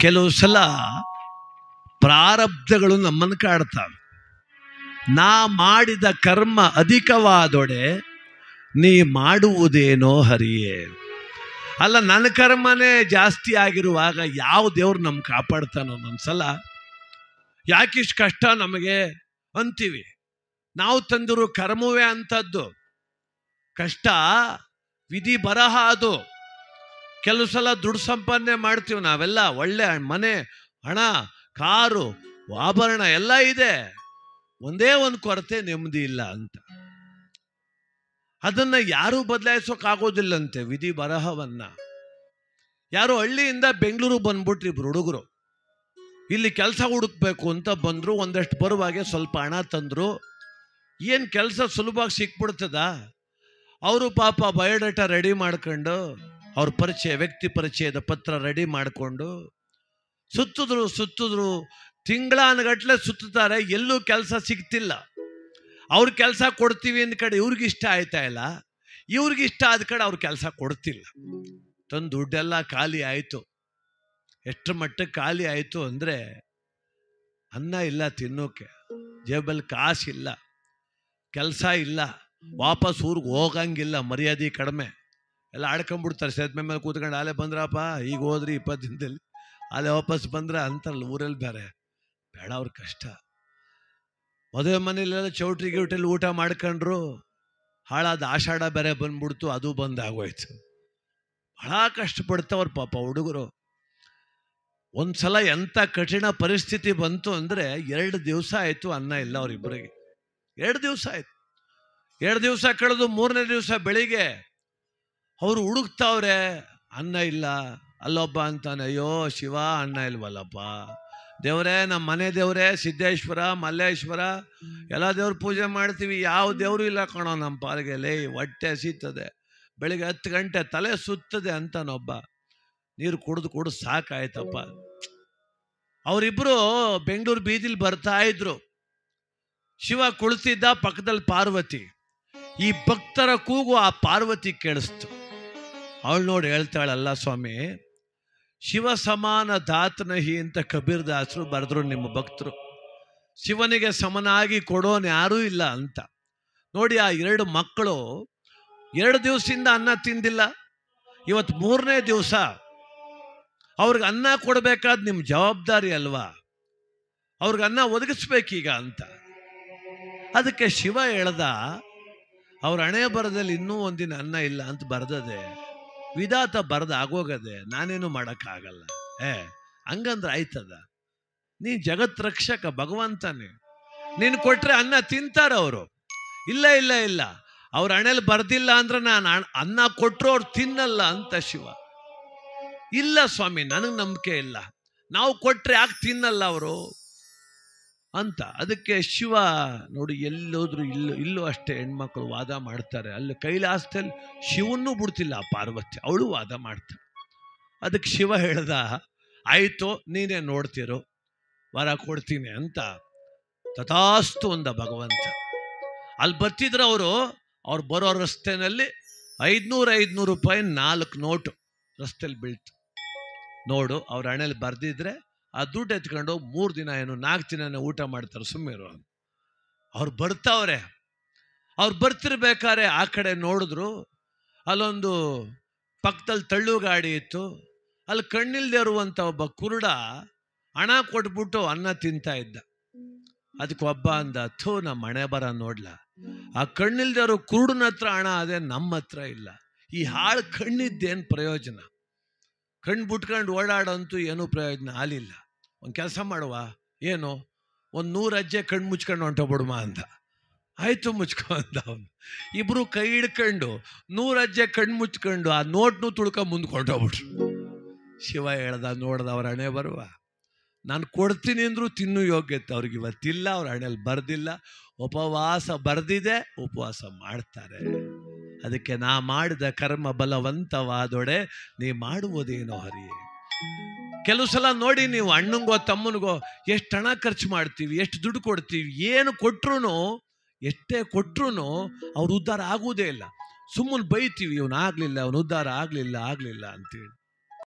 ಕೆಲವು ಸಲ ಪ್ರಾರಬ್ಧಗಳು ನಮ್ಮನ್ನು ಕಾಡ್ತವೆ. ನಾ ಮಾಡಿದ ಕರ್ಮ ಅಧಿಕವಾದೊಡೆ ನೀ ಮಾಡುವುದೇನೋ ಹರಿಯೇ. ಅಲ್ಲ, ನನ್ನ ಕರ್ಮನೇ ಜಾಸ್ತಿ ಆಗಿರುವಾಗ ಯಾವ ದೇವ್ರು ನಮ್ಗೆ ಕಾಪಾಡ್ತಾನೋ? ಒಂದ್ಸಲ ಯಾಕಿಷ್ಟು ಕಷ್ಟ ನಮಗೆ ಅಂತೀವಿ. ನಾವು ತಂದಿರೋ ಕರ್ಮವೇ ಅಂಥದ್ದು. ಕಷ್ಟ ವಿಧಿ ಬರಹ ಅದು. ಕೆಲವು ಸಲ ದುಡ್ಡು ಸಂಪಾದನೆ ಮಾಡ್ತೀವಿ ನಾವೆಲ್ಲ, ಒಳ್ಳೆ ಮನೆ, ಹಣ, ಕಾರು, ಆಭರಣ ಎಲ್ಲ ಇದೆ, ಒಂದೇ ಒಂದು ಕೊರತೆ, ನೆಮ್ಮದಿ ಇಲ್ಲ ಅಂತ. ಅದನ್ನ ಯಾರೂ ಬದಲಾಯಿಸೋಕ್ಕಾಗೋದಿಲ್ಲಂತೆ ವಿಧಿ ಬರಹವನ್ನ. ಯಾರು ಹಳ್ಳಿಯಿಂದ ಬೆಂಗಳೂರು ಬಂದ್ಬಿಟ್ರಿ ಇಬ್ರು ಹುಡುಗರು, ಇಲ್ಲಿ ಕೆಲಸ ಹುಡುಕ್ಬೇಕು ಅಂತ ಬಂದ್ರು. ಒಂದಷ್ಟು ಬರುವಾಗೆ ಸ್ವಲ್ಪ ಹಣ ತಂದ್ರು. ಏನು ಕೆಲಸ ಸುಲಭವಾಗಿ ಸಿಕ್ಬಿಡ್ತದ? ಅವರು ಪಾಪ ಬಯೋಡಾಟಾ ರೆಡಿ ಮಾಡ್ಕೊಂಡು, ಅವ್ರ ಪರಿಚಯ, ವ್ಯಕ್ತಿ ಪರಿಚಯದ ಪತ್ರ ರೆಡಿ ಮಾಡಿಕೊಂಡು ಸುತ್ತಿದ್ರು ತಿಂಗಳಾನುಗಟ್ಲೆ ಸುತ್ತಾರೆ, ಎಲ್ಲೂ ಕೆಲಸ ಸಿಗ್ತಿಲ್ಲ. ಅವ್ರ ಕೆಲಸ ಕೊಡ್ತೀವಿ ಅಂದ ಕಡೆ ಇವ್ರಿಗಿಷ್ಟ ಆಯ್ತಾ ಇಲ್ಲ, ಇವ್ರಿಗಿಷ್ಟ ಆದ ಕಡೆ ಅವ್ರ ಕೆಲಸ ಕೊಡ್ತಿಲ್ಲ. ತಂದು ದುಡ್ಡೆಲ್ಲ ಖಾಲಿ ಆಯಿತು. ಎಷ್ಟರ ಮಟ್ಟಕ್ಕೆ ಖಾಲಿ ಆಯಿತು ಅಂದರೆ, ಅನ್ನ ಇಲ್ಲ ತಿನ್ನೋಕೆ, ಜೇಬಲ್ಲಿ ಕಾಸಿಲ್ಲ, ಕೆಲಸ ಇಲ್ಲ, ವಾಪಸ್ ಊರಿಗೆ ಹೋಗಂಗಿಲ್ಲ, ಮರ್ಯಾದೆ ಕಡಿಮೆ, ಎಲ್ಲ ಆಡ್ಕೊಂಡ್ಬಿಡ್ತಾರೆ. ಸೇತುವೆ ಮೇಲೆ ಕೂತ್ಕೊಂಡು ಆಲೆ ಬಂದ್ರಪ್ಪ, ಈಗ ಹೋದ್ರಿ 20 ದಿನದಲ್ಲಿ, ಆಲೆ ವಾಪಸ್ ಬಂದ್ರ ಅಂತಾರಲ್ಲ ಊರಲ್ಲಿ. ಬೇರೆ ಬೇಡ, ಅವ್ರ ಕಷ್ಟ. ಮದುವೆ ಮನೇಲೆಲ್ಲ ಚೌಟ್ರಿ ಗಿೌಟ್ರಲ್ಲಿ ಊಟ ಮಾಡ್ಕೊಂಡ್ರು, ಹಾಳಾದ ಆಷಾಢ ಬೇರೆ ಬಂದ್ಬಿಡ್ತು, ಅದು ಬಂದಾಗೋಯ್ತು. ಬಹಳ ಕಷ್ಟಪಡ್ತವ್ರು ಪಾಪ ಹುಡುಗರು. ಒಂದ್ಸಲ ಎಂಥ ಕಠಿಣ ಪರಿಸ್ಥಿತಿ ಬಂತು ಅಂದರೆ, 2 ದಿವಸ ಆಯಿತು ಅನ್ನ ಇಲ್ಲ ಅವರಿಬ್ಬರಿಗೆ. 2 ದಿವಸ ಆಯ್ತು. 2 ದಿವಸ ಕಳೆದು 3ನೇ ದಿವಸ ಬೆಳಿಗ್ಗೆ ಅವರು ಹುಡುಕ್ತಾವ್ರೆ, ಅನ್ನ ಇಲ್ಲ. ಅಲ್ಲೊಬ್ಬ ಅಂತಾನೆ, ಅಯ್ಯೋ ಶಿವ, ಅನ್ನ ಇಲ್ವಲ್ಲಪ್ಪ. ದೇವರೇ, ನಮ್ಮ ಮನೆ ದೇವರೇ, ಸಿದ್ದೇಶ್ವರ, ಮಲ್ಲೇಶ್ವರ ಎಲ್ಲ ದೇವ್ರ ಪೂಜೆ ಮಾಡ್ತೀವಿ, ಯಾವ ದೇವರು ಇಲ್ಲ ಕಣೋ ನಮ್ಮ ಪಾಲಿಗೆ. ಲೇ, ಹೊಟ್ಟೆ ಹಸೀತದೆ, ಬೆಳಿಗ್ಗೆ 10 ಗಂಟೆ ತಲೆ ಸುತ್ತದೆ ಅಂತಾನೊಬ್ಬ. ನೀರು ಕುಡಿದು ಸಾಕಾಯ್ತಪ್ಪ. ಅವರಿಬ್ಬರು ಬೆಂಗಳೂರು ಬೀದಿಲಿ ಬರ್ತಾ ಇದ್ರು. ಶಿವ ಕುಳಿತಿದ್ದ, ಪಕ್ಕದಲ್ಲಿ ಪಾರ್ವತಿ. ಈ ಭಕ್ತರ ಕೂಗು ಆ ಪಾರ್ವತಿ ಕೇಳಿಸ್ತು. ಅವಳು ನೋಡಿ ಹೇಳ್ತಾಳಲ್ಲ, ಸ್ವಾಮಿ, ಶಿವ ಸಮಾನ ದಾತನಹಿ ಅಂತ ಕಬೀರ್ ದಾಸರು ಬರೆದ್ರು ನಿಮ್ಮ ಭಕ್ತರು. ಶಿವನಿಗೆ ಸಮನಾಗಿ ಕೊಡೋನು ಯಾರೂ ಇಲ್ಲ ಅಂತ. ನೋಡಿ, ಆ 2 ಮಕ್ಕಳು 2 ದಿವಸದಿಂದ ಅನ್ನ ತಿಂದಿಲ್ಲ. ಇವತ್ತು 3ನೇ ದಿವಸ ಅವ್ರಿಗೆ ಅನ್ನ ಕೊಡಬೇಕಾದ ನಿಮ್ಮ ಜವಾಬ್ದಾರಿ ಅಲ್ವಾ? ಅವ್ರಿಗೆ ಅನ್ನ ಒದಗಿಸ್ಬೇಕೀಗ ಅಂತ. ಅದಕ್ಕೆ ಶಿವ ಹೇಳ್ದ, ಅವ್ರ ಹಣೆ ಬರದಲ್ಲಿ ಇನ್ನೂ ಒಂದಿನ ಅನ್ನ ಇಲ್ಲ ಅಂತ ಬರ್ದದೆ, ವಿಧಾತ ಬರೆದ ಆಗೋಗದೆ, ನಾನೇನು ಮಾಡೋಕ್ಕಾಗಲ್ಲ. ಹಂಗಂದ್ರೆ ಆಯ್ತದ? ನೀನು ಜಗತ್ ರಕ್ಷಕ ಭಗವಂತನೇ, ನೀನು ಕೊಟ್ರೆ ಅನ್ನ ತಿಂತಾರೆ ಅವರು. ಇಲ್ಲ ಇಲ್ಲ ಇಲ್ಲ, ಅವ್ರ ಹಣೆಯಲ್ಲಿ ಬರ್ದಿಲ್ಲ ಅಂದ್ರೆ ನಾನು ಅನ್ನ ಕೊಟ್ಟರು ಅವ್ರು ತಿನ್ನಲ್ಲ ಅಂತ ಶಿವ. ಇಲ್ಲ ಸ್ವಾಮಿ, ನನಗೆ ನಂಬಿಕೆ ಇಲ್ಲ, ನಾವು ಕೊಟ್ರೆ ಯಾಕೆ ತಿನ್ನಲ್ಲ ಅವರು ಅಂತ. ಅದಕ್ಕೆ ಶಿವ ನೋಡಿ, ಎಲ್ಲೋದ್ರು ಇಲ್ಲೂ ಅಷ್ಟೇ ಹೆಣ್ಮಕ್ಳು ವಾದ ಮಾಡ್ತಾರೆ. ಅಲ್ಲಿ ಕೈಲಾಸದಲ್ಲಿ ಶಿವನ್ನೂ ಬಿಡ್ತಿಲ್ಲ ಆ ಪಾರ್ವತಿ, ಅವಳು ವಾದ ಮಾಡ್ತಾಳೆ. ಅದಕ್ಕೆ ಶಿವ ಹೇಳ್ದ, ಆಯಿತು, ನೀನೇ ನೋಡ್ತಿರು, ವರ ಕೊಡ್ತೀನಿ ಅಂತ. ತಥಾಸ್ತು ಅಂದ ಭಗವಂತ. ಅಲ್ಲಿ ಬರ್ತಿದ್ರು ಅವ್ರು ಬರೋ ರಸ್ತೆನಲ್ಲಿ 500 ರೂಪಾಯಿ 4 ನೋಟು ರಸ್ತೆಯಲ್ಲಿ ಬೀಳ್ತು. ನೋಡು, ಅವ್ರ ಹಣೆಯಲ್ಲಿ ಬರ್ದಿದ್ರೆ ಆ ದುಡ್ಡು ಎತ್ಕೊಂಡು 3 ದಿನ ಏನು 4 ದಿನ ಊಟ ಮಾಡ್ತಾರೆ, ಸುಮ್ಮಿರು. ಅವ್ರು ಬರ್ತಾವ್ರೆ. ಅವ್ರು ಬರ್ತಿರ್ಬೇಕಾದ್ರೆ ಆ ಕಡೆ ನೋಡಿದ್ರು, ಅಲ್ಲೊಂದು ಪಕ್ಕದಲ್ಲಿ ತಳ್ಳು ಗಾಡಿ ಇತ್ತು. ಅಲ್ಲಿ ಕಣ್ಣಿಲ್ದೇ ಇರುವಂಥ ಒಬ್ಬ ಕುರುಡ ಹಣ ಕೊಟ್ಬಿಟ್ಟು ಅನ್ನ ತಿಂತಾ ಇದ್ದ. ಅದಕ್ಕೆ ಒಬ್ಬ ಅಂದ, ಥೂ, ನಮ್ಮ ಹಣೆ ಬರ ನೋಡ್ಲ, ಆ ಕಣ್ಣಿಲ್ದೇ ಇರೋ ಕುರುಡನ ಹತ್ರ ಹಣ ಅದೇ, ನಮ್ಮ ಹತ್ರ ಇಲ್ಲ. ಈ ಹಾಳು ಕಣ್ಣಿದ್ದೇನು ಪ್ರಯೋಜನ? ಕಣ್ಣು ಬಿಟ್ಕೊಂಡು ಓಡಾಡೋಂತೂ ಏನೂ ಪ್ರಯೋಜನ ಆಗಲಿಲ್ಲ. ಒಂದು ಕೆಲಸ ಮಾಡುವ, ಏನು, ಒಂದು 100 ಹೆಜ್ಜೆ ಕಣ್ಣು ಮುಚ್ಕೊಂಡು ಹೊಂಟೋಗ್ಬಿಡುವ ಅಂದ. ಆಯಿತು, ಮುಚ್ಕೊ ಅಂದ ಅವನು. ಇಬ್ಬರು ಕೈ ಹಿಡ್ಕೊಂಡು 100 ಹೆಜ್ಜೆ ಕಣ್ಣು ಮುಚ್ಕೊಂಡು ಆ ನೋಟ್ನು ತುಳ್ಕೊಂಡು ಮುಂದೆ ಹೊಂಟೋಗ್ಬಿಟ್ರು. ಶಿವ ಹೇಳ್ದ, ನೋಡ್ದ ಅವ್ರ ಹಣೆ ಬರುವ, ನಾನು ಕೊಡ್ತೀನಿ ಅಂದರೂ ತಿನ್ನೋ ಯೋಗ್ಯತೆ ಅವ್ರಿಗೆ ಇವತ್ತಿಲ್ಲ. ಅವ್ರ ಹಣೆಯಲ್ಲಿ ಬರ್ದಿಲ್ಲ, ಉಪವಾಸ ಬರ್ದಿದೆ, ಉಪವಾಸ ಮಾಡ್ತಾರೆ. ಅದಕ್ಕೆ ನಾ ಮಾಡಿದ ಕರ್ಮ ಬಲವಂತವಾದೊಡೆ ನೀ ಮಾಡುವುದೇನೋ ಹರಿಯೇ. ಕೆಲವು ಸಲ ನೋಡಿ, ನೀವು ಅಣ್ಣಂಗೋ ತಮ್ಮನಿಗೋ ಎಷ್ಟು ಹಣ ಖರ್ಚು ಮಾಡ್ತೀವಿ, ಎಷ್ಟು ದುಡ್ಡು ಕೊಡ್ತೀವಿ, ಏನು ಕೊಟ್ರು, ಎಷ್ಟೇ ಕೊಟ್ರು ಅವ್ರು ಉದ್ಧಾರ ಆಗುವುದೇ ಇಲ್ಲ. ಸುಮ್ಮನೆ ಬೈತೀವಿ, ಇವನು ಆಗಲಿಲ್ಲ, ಅವನು ಉದ್ಧಾರ ಆಗಲಿಲ್ಲ ಅಂತೇಳಿ.